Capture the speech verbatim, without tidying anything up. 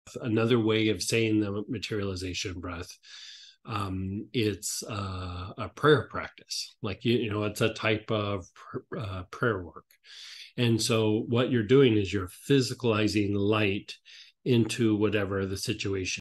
Another way of saying the materialization breath, um, it's uh, a prayer practice. Like, you, you know, it's a type of uh, prayer work. And so what you're doing is you're physicalizing light into whatever the situation